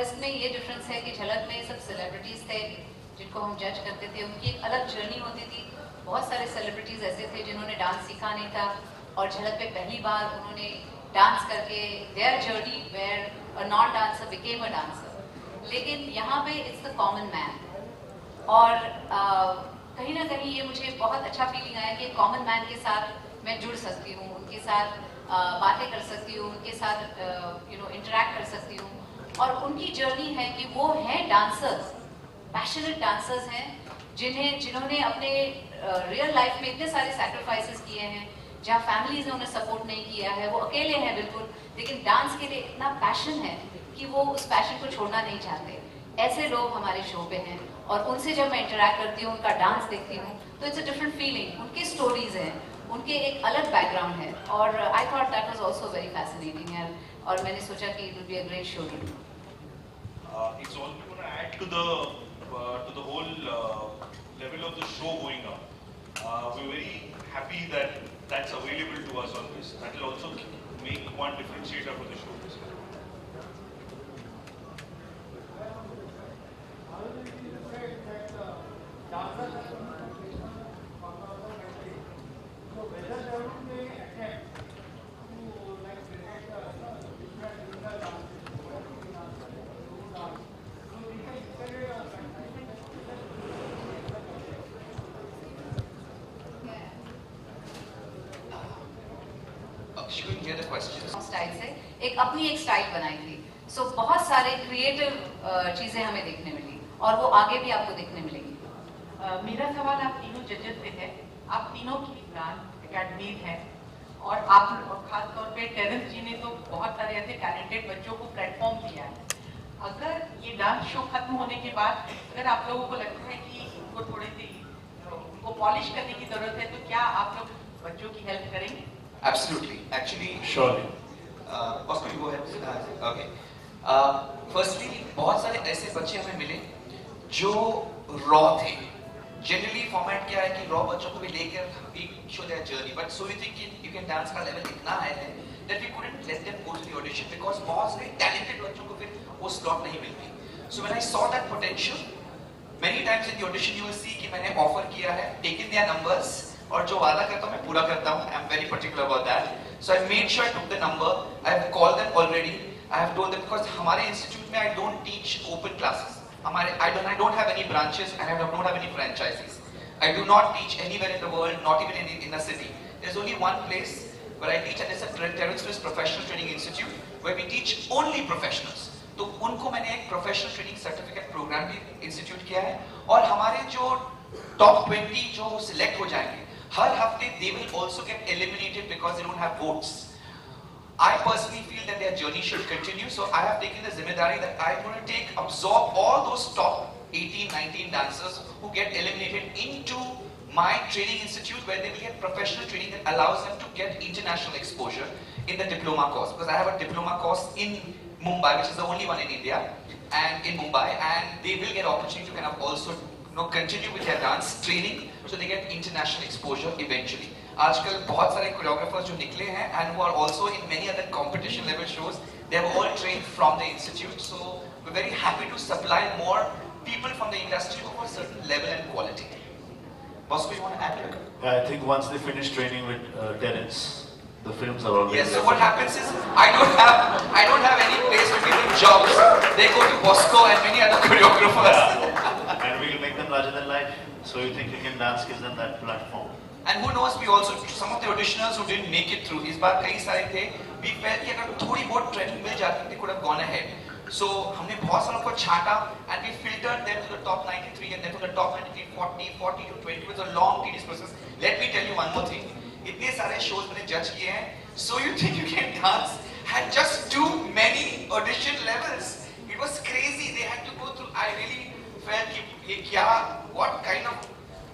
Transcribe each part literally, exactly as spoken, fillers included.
इसमें ये डिफरेंस है कि झलक में सब सेलिब्रिटीज थे जिनको हम जज करते थे, उनकी एक अलग जर्नी होती थी। बहुत सारे सेलिब्रिटीज ऐसे थे जिन्होंने डांस सीखा नहीं था और झलक पे पहली बार उन्होंने डांस करके their journey where a non dancer became a dancer. लेकिन यहाँ पे इट्स द कॉमन मैन, और uh, कहीं ना कहीं ये मुझे बहुत अच्छा फीलिंग आया कि कॉमन मैन के साथ मैं जुड़ सकती हूँ, उनके साथ uh, बातें कर सकती हूँ, उनके साथ यू नो इंटरेक्ट कर सकती हूँ। और उनकी जर्नी है कि वो हैं डांसर्स, पैशनेट डांसर्स हैं, जिन्हें जिन्होंने अपने रियल uh, लाइफ में इतने सारे सैक्रिफाइसेस किए हैं, जहाँ फैमिलीज ने उन्हें सपोर्ट नहीं किया है, वो अकेले हैं बिल्कुल, लेकिन डांस के लिए इतना पैशन है कि वो उस पैशन को छोड़ना नहीं चाहते। ऐसे लोग हमारे शो पे हैं और उनसे जब मैं इंटरेक्ट करती हूँ, उनका डांस देखती हूँ, तो इट्स अ डिफरेंट फीलिंग। उनकी स्टोरीज हैं, उनके एक अलग बैकग्राउंड है, और I thought that was also very fascinating, and और मैंने सोचा कि it will be a great show to do. It's also going to add to the uh, to the whole uh, level of the show going up. Uh, we're very happy that that's available to us on this. That will also make one differentiator for the show. Style से एक अपनी एक style बनाई थी। सो so, बहुत सारे creative चीजें हमें देखने मिली और वो आगे भी आपको देखने मिलेंगी। uh, मेरा सवाल आप तीनों जजेस से है। आप तीनों की ब्रांड एकेडमीज है और आप और खास तौर पे टेरेंस जी ने तो बहुत सारे ऐसे टैलेंटेड बच्चों को प्लेटफॉर्म दिया है। अगर ये डांस शो खत्म होने के बाद अगर आप लोगों को लगता है कि उनको थोड़ी सी उनको पॉलिश करने की जरूरत है, तो क्या आप लोग बच्चों की हेल्प करेंगे? Absolutely. Actually, surely. Uh, Oscar, you go ahead. Okay. Uh, firstly, बहुत सारे ऐसे बच्चे हमें मिले जो रॉ थे। Generally format क्या है कि रॉ बच्चों को भी लेकर we show their journey, but so we think you can dance का level इतना हाई है that we couldn't let them go to the audition because बहुत सारे talented बच्चों को फिर वो slot नहीं मिलती। So when I saw that potential, many times in the audition you will see कि मैंने offer किया है, taken their numbers, और जो वादा करता हूँ मैं पूरा करता हूँ। I am very particular about that. So I made sure I took the number. I have called them already. I have told them because हमारे institute में I don't teach open classes. हमारे I don't I don't have any branches and I don't have any franchises. I do not teach anywhere in the world, not even in in a city. There's only one place where I teach, and it's a Terence Swiss Professional Training Institute where we teach only professionals. तो उनको मैंने एक professional training certificate program भी institute किया है, और हमारे जो top twenty जो select हो जाएंगे हर हफ्ते they will also get eliminated because they don't have votes. I personally feel that their journey should continue, so I have taken the zimmedari that I'm going to take, absorb all those top eighteen, nineteen dancers who get eliminated into my training institute where they will get professional training that allows them to get international exposure in the diploma course. Because I have a diploma course in Mumbai, which is the only one in India, and in Mumbai, and they will get opportunity to kind of also you know, continue with their dance training, so they get international exposure eventually. आजकल बहुत सारे choreographers जो निकले हैं and who are also in many other competition level shows, they have all trained from the institute. So we're very happy to supply more people from the industry of a certain level and quality. Bosco, you want to add to it? Yeah, I think once they finish training with uh, Terence, the films are already. Yes. So what happens is I don't have I don't have any place to give them jobs. They go to Bosco and many other choreographers. And we will make them larger than life. So you think you can dance gives them that platform. And who knows, we also, some of the auditioners who didn't make it through, इस बार कई सारे थे, we felt कि अगर थोड़ी बहुत training मिल जाती, they could have gone ahead. So हमने बहुत सारों को छाटा and we filtered them to the top ninety-three and then to the top ninety-three, forty, forty to twenty. It was a long tedious process. Let me tell you one more thing. इतने सारे shows मैंने judge किए हैं. So you think you can dance? Had just too many audition levels. It was crazy. They had to go through. I really felt कि ये क्या, what kind of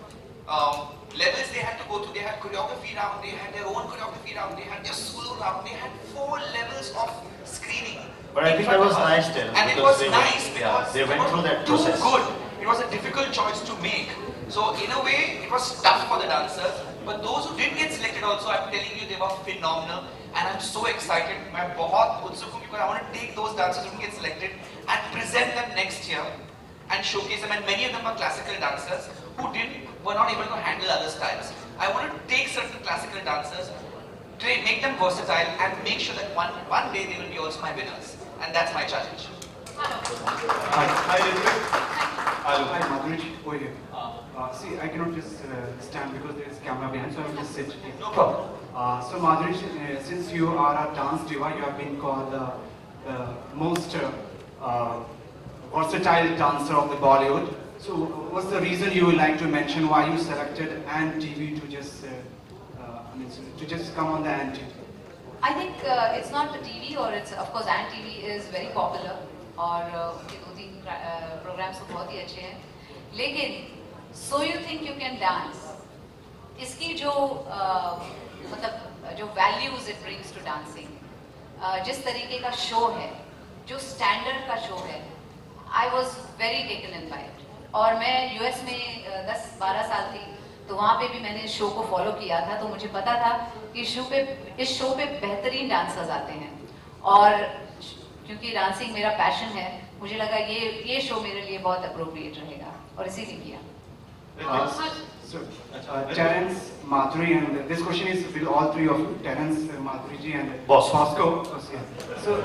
um, levels they had to go through. They had choreography round, they had their own choreography round, they had their solo round, they had four levels of screening. But I think that was nice, Terence. And it was they nice went, because yeah, they went through that too process. good. It was a difficult choice to make. So in a way, it was tough for the dancers. But those who didn't get selected also, I'm telling you, they were phenomenal. And I'm so excited. मैं बहुत उत्सुक हूँ because I want to take those dancers who didn't get selected and present present them next year and showcase them. And many of them are classical dancers who didn't, were not able to handle other styles. I want to take certain classical dancers, train, make them versatile, and make sure that one, one day they will be also my winners. And that's my challenge. Hi, hi, Ritwik. Hello. Hi, Madhuri. Over here. Uh, see, I cannot just uh, stand because there is camera behind, so I will just sit here. No problem. Uh, so, Madhuri, uh, since you are a dance diva, you have been called the uh, most uh, uh, versatile dancer of the Bollywood. So, what's the reason you would like to mention why you selected Ant T V to just uh, uh, I mean, to just come on the Ant T V? I think uh, it's not the T V, or it's of course Ant T V is very popular और उनके दो तीन programmes तो बहुत ही अच्छे हैं, लेकिन So You Think You Can Dance इसकी जो uh, मतलब जो values it brings to dancing, uh, जिस तरीके का शो है, जो स्टैंडर्ड का शो है, I was very taken in by it. और मैं यूएस में दस बारह साल थी, तो वहाँ पे भी मैंने इस शो को फॉलो किया था, तो मुझे पता था कि शो पे इस शो पे बेहतरीन डांसर्स आते हैं, और क्योंकि डांसिंग मेरा पैशन है, मुझे लगा ये ये शो मेरे लिए बहुत अप्रोप्रिएट रहेगा, और इसीलिए किया. Uh, so, uh, Terence, Madhuri, and this question is with all three of you, Terence, uh, Madhuri ji, and Boss. Bosco. Oh, yeah. So,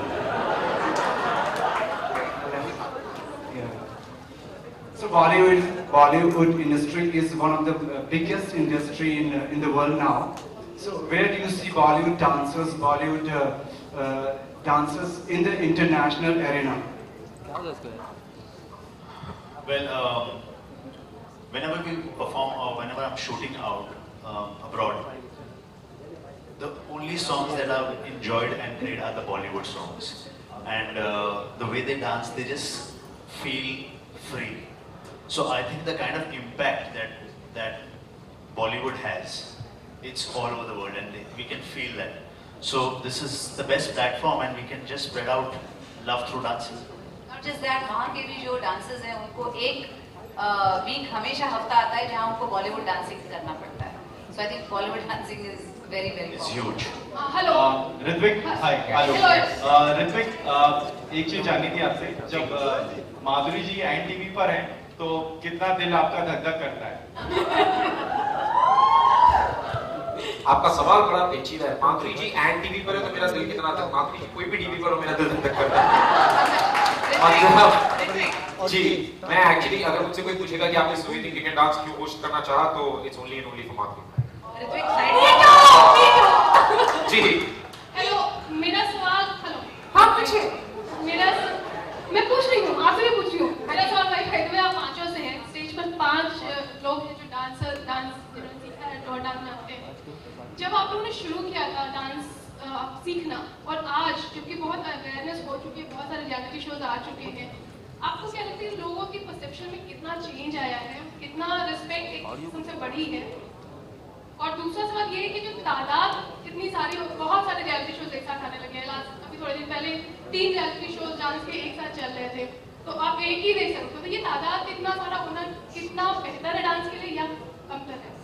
yeah. So Bollywood, Bollywood industry is one of the biggest industry in uh, in the world now. So where do you see Bollywood dancers, Bollywood uh, uh, dancers in the international arena? Well, um, whenever we perform or whenever I'm shooting out um, abroad, the only songs that I've enjoyed and played are the Bollywood songs. And uh, the way they dance, they just feel free. So I think the kind of impact that that Bollywood has, it's all over the world, and they, we can feel that. So this is the best platform, and we can just spread out love through dancing. Not just that, वहाँ के भी जो dancers हैं, उनको एक week हमेशा हफ्ता आता है जहाँ उनको Bollywood dancing करना पड़ता है. So I think Bollywood dancing is very very. It's huge. Uh, hello. Uh, Ritwik, hi. Hello. Uh, Ritwik, uh, एक चीज जाननी थी आपसे, जब uh, Madhuri ji N TV पर हैं, तो कितना दिल आपका धक धक करता है? आपका सवाल बड़ा पेचीदा है. माधुरी जी एन टीवी पर है तो मेरा दिल कितना धक, माधुरी जी कोई भी टीवी पर हो मेरा दिल धक धक करता है. जी, मैं एक्चुअली अगर मुझसे कोई पूछेगा कि आपने so you think you can dance क्यों होस्ट करना चाहा, तो it's only and only for Madhuri. Ji. Hello, मेरा सवाल, हेलो. हाँ पूछिए. मेरा मैं पूछ रही हूँ, आपसे भी पूछ रही हूँ. मेरा सवाल भाई है कि आप पांचों से हैं, स्टेज पर पांच लोग हैं जो डांसर डांस जिन्होंने सीखा है, और डांस आते हैं. जब आप लोगों ने शुरू किया था डांस सीखना, और आज जबकि बहुत अवेयरनेस हो चुकी है, बहुत सारे रियलिटी शोज आ चुके हैं, आपको क्या लगता है लोगों की परसेप्शन में कितना चेंज आया है, कितना रिस्पेक्ट एक किस्म से बढ़ी है? और दूसरा सवाल ये है कि जो तादाद इतनी सारी, बहुत सारे रियलिटी शोज एक साथ आने लगे हैं. लास्ट अभी थोड़े दिन पहले तीन रियलिटी शोज डांस के एक साथ चल रहे थे, तो आप एक ही देख सकते हो. तो ये तादाद इतना सारा होना कितना बेहतर है डांस के लिए या कमतर है?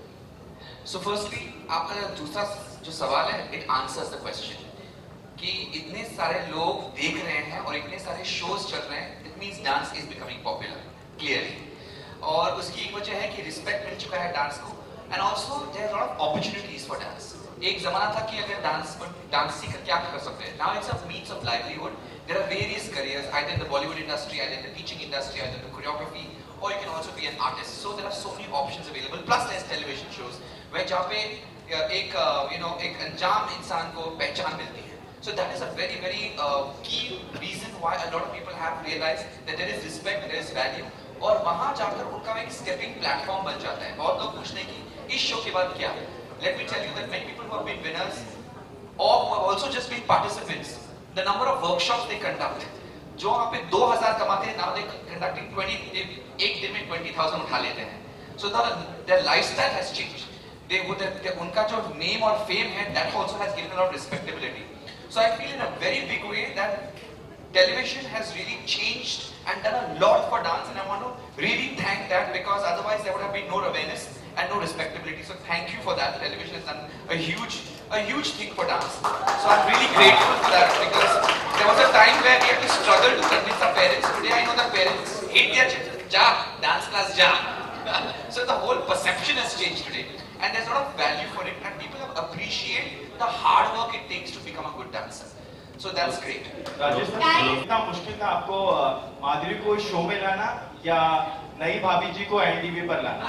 So firstly, आपका दूसरा जो सवाल है, it answers the question कि इतने सारे लोग देख रहे हैं और इतने सारे शोज चल रहे हैं, it means dance is becoming popular, clearly. और उसकी एक वजह है कि रिस्पेक्ट मिल चुका है डांस को, and also there are a lot of opportunities for dance. एक जमाना था कि अगर डांस डांस सीख कर क्या कर सकते हैं. Now it's a means of livelihood. There are various careers, either in the Bollywood industry, either in the teaching industry, either in the choreography, or you can also be an artist. So there are so many options available. Plus there's television shows where जहाँ पे एक you know एक अंजाम इंसान को पहचान मिलती है. So that is a very very uh, key reason why a lot of people have realized that there is respect, there is value, और वहाँ जाकर उनका एक stepping platform बन जाता है. बहुत लोग पूछते हैं कि इस शो के बाद क्या? Let me tell you that many people who have been winners or who have also just been participants, the number of workshops they conduct, जो वहाँ पे दो हज़ार कमाते हैं, now they conducting twenty, एक दिन में twenty thousand उठा लेते हैं. So the their lifestyle has changed. They would उनका जो name और fame है, that also has given a lot of respectability. So I feel in a very big way that television has really changed and done a lot for dance, and I want to really thank that, because otherwise there would have been no awareness and no respectability. So thank you for that. Television has done a huge a huge thing for dance. So I'm really grateful for that because there was a time where we had to struggle to convince our parents. Today I know that parents hate their children. Ja, dance class, ja. So the whole perception has changed today. And there's a lot of value for it. And people have appreciated the hard work it takes to become a good dancer. So that's great. कितना मुश्किल था आपको माधुरी को show में लाना या नई भाभी जी को एनटीवी पर लाना?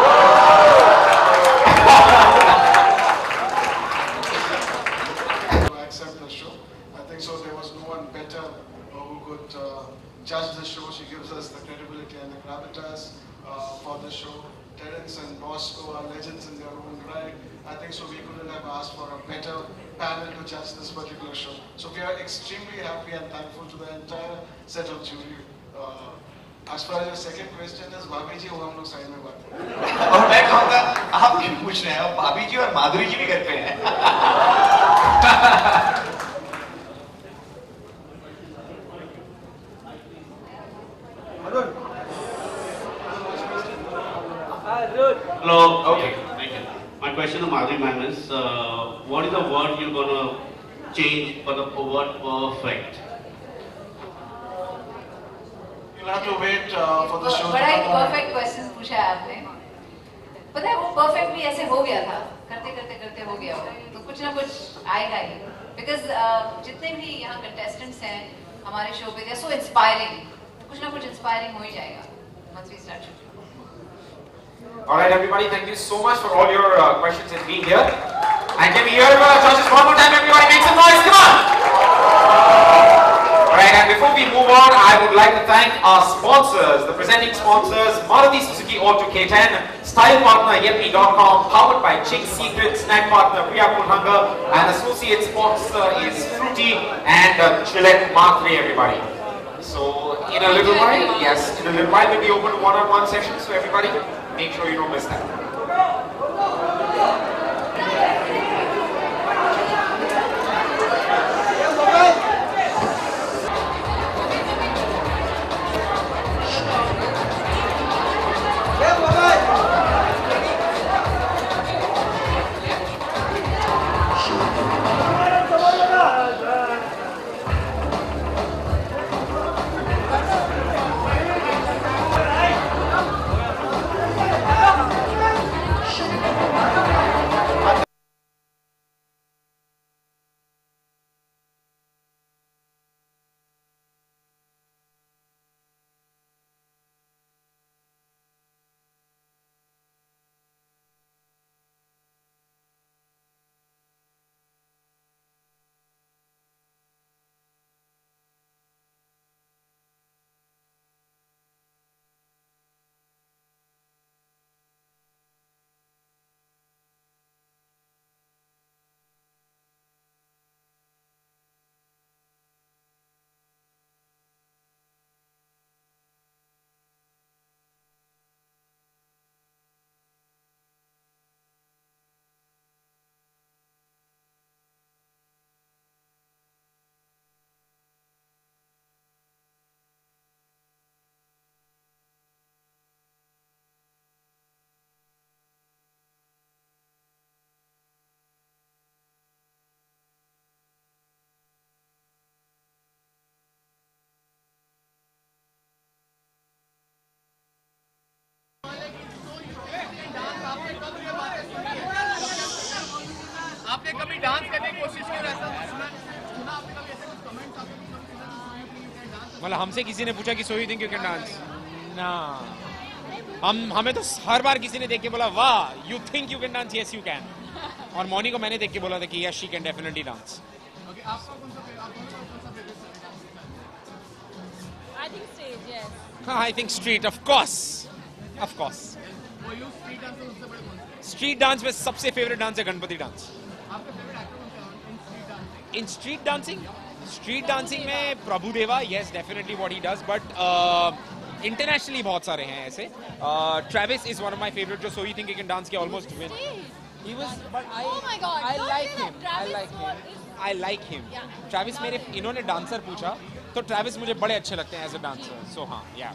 Accept the show. I think so. There was no one better who could uh, judge the show. She gives us the credibility and the gravitas uh, for the show. Terence and Bosco are legends in their own right. I think so. We couldn't have asked for a better panel to judge this particular show. So we are extremely happy and thankful to the entire set of jury. Uh, as far as your second question is, भाभी जी वो हम लोग side में बात करें। और मैं कहूँगा आप क्यों पूछ रहे हैं? भाभी जी और माधुरी जी भी घर पे हैं। Hello. Okay. Thank you. My question to Madhuri ma'am is, uh, what is the word you're gonna change for the word perfect? You'll have to wait uh, for the show. बड़ा ही perfect questions पूछा है आपने। पता है वो perfect भी ऐसे हो गया था, करते करते करते हो गया हो, तो कुछ ना कुछ आएगा ही। Because uh, जितने भी यहाँ contestants हैं हमारे show पे, they're so inspiring, कुछ ना कुछ inspiring हो ही जाएगा। Once we start shooting. All right, everybody, thank you so much for all your uh, questions and being here. And can we hear uh, judges one more time? Everybody, make some noise. Come on. All right, and before we move on, I would like to thank our sponsors, the presenting sponsors, Maruti Suzuki Auto K ten, style partner Yepi dot com, powered by Ching Secret, snack partner Priya Kulhanga, and associate sponsor is Fruity and uh, Gillette Mark three, everybody. So, in a little while, yes, in a little while we'll be open to one-on-one sessions, so everybody, make sure you don't miss that. आपने कभी dance करने की कोशिश की ऐसा सुना सुना आपने कभी ऐसे कुछ कमेंट्स आपने मतलब हमसे किसी ने पूछा कि so you think you can dance ना हम हमें तो हर बार किसी ने देख के बोला वाह you think you can dance yes you can और मौनी को मैंने देख के बोला था कि yes she can definitely dance okay आपका कौन सा आप दोनों का कौन सा favourite dance I think stage yes हाँ I think street of course of course वो यू स्ट्रीट डांस में सबसे बड़े कौन से स्ट्रीट डांस में सबसे फेवरेट डांस है गणपति डांस आपका फेवरेट एक्टर कौन सा है in street dancing in street dancing street dancing में Prabhudeva yes definitely what he does but internationally बहुत सारे हैं ऐसे Travis is one of my favourite जो so you think you can dance के almost win he was but I Oh my God, I don't like give him up. I Travis like was- him I like him Yeah. Travis मेरे इन्होंने dancer पूछा तो Travis मुझे बड़े अच्छे लगते हैं एज अ डांसर सो हाँ या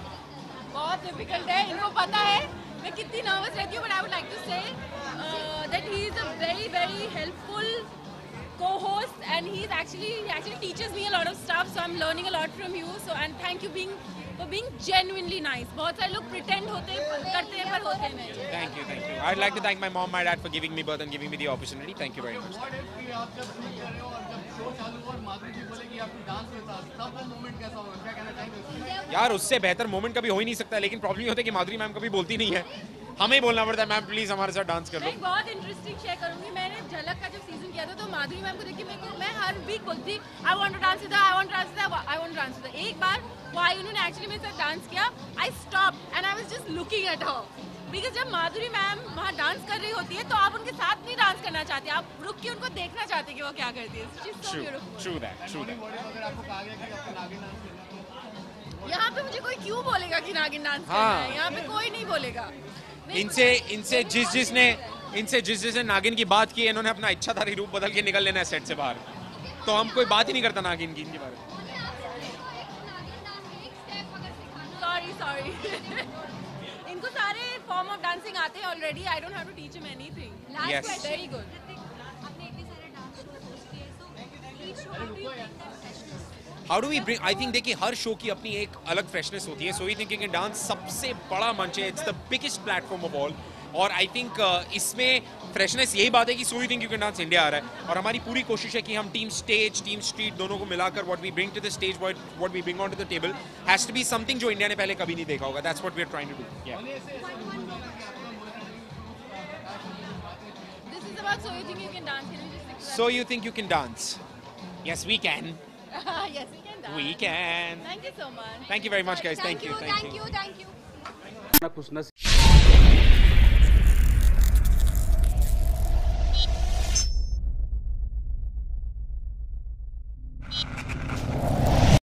बहुत डिफिकल्ट है इनको पता है मैं कितनी नर्वस रहती हूँ but I would like to say that he is a very very helpful co-host, and he's actually he actually teaches me a lot of stuff, so I'm learning a lot from you. So and thank you being for being genuinely nice. बहुत सारे लोग pretend होते करते हैं पर होते नहीं. Thank you, thank you. I'd like to thank my mom, my dad for giving me birth and giving me the opportunity. Thank you very much. What if कि आप जब shoot कर रहे हो और जब show चालू हुआ और माधुरी जी बोले कि आपकी डांस के साथ, तब वो मोमेंट कैसा होगा? क्या कहना चाहेंगे? यार उससे बेहतर मोमेंट कभी हो ही नहीं सकता, लेकिन प्रॉब्लम ये होता है कि माधुरी मैम कभी बोलती नहीं है, हमें ही बोलना पड़ता है मैम प्लीज हमारे साथ डांस कर लो. मैं बहुत इंटरेस्टिंग शेयर करूंगी. मैंने झलक का जब सीजन किया था तो माधुरी मैम को देख के मेरे को मैं हर वीक बोलती I want to dance with I want to dance with I want to dance with. एक बार वो आई, उन्होंने एक्चुअली मेरे साथ डांस किया. I stop and I was just looking at her, because जब माधुरी मैम वहाँ डांस कर रही होती है तो आप उनके साथ नहीं डांस करना चाहते, आप रुक के उनको देखना चाहते कि वो क्या करती है. She is so beautiful. True that, true that. अगर आपको कहा गया कि आपको नागिन डांस करना है, यहाँ पे मुझे कोई क्यों बोलेगा कि नागिन डांस करना हाँ. है? यहाँ पे कोई नहीं बोलेगा. इनसे इनसे जिस जिसने इनसे जिस जिसने नागिन की बात की है, इन्होंने अपना इच्छाधारी रूप बदल के निकल लेना है सेट से बाहर, तो हम कोई बात ही नहीं करता नागिन की इनके बारे में. सॉरी सॉरी इनको सारे फॉर्म ऑफ डांसिंग आते हैं already. I don't have to teach him anything. Yes. Last question. Very good. How do we bring, I think देखिए हर शो की अपनी एक अलग फ्रेशनेस होती है. सो वी थिंकिंग डांस सबसे बड़ा मंच है, it's the biggest platform of all. और आई थिंक uh, इसमें फ्रेशनेस यही बात है कि so we think you can dance India आ रहा है, और हमारी पूरी कोशिश है कि हम टीम स्टेज टीम स्ट्रीट दोनों को मिलाकर what we bring to the stage, what we bring on to the table has to be something जो इंडिया ने पहले कभी नहीं देखा होगा. That's what we are trying to do. This is about so you think you can dance. Can you just explain? So you think you can dance? Yes, we can. Yes, we can dance. We can. Thank you so much. Thank you very much, guys. Thank you. Thank you. Thank you. कुछ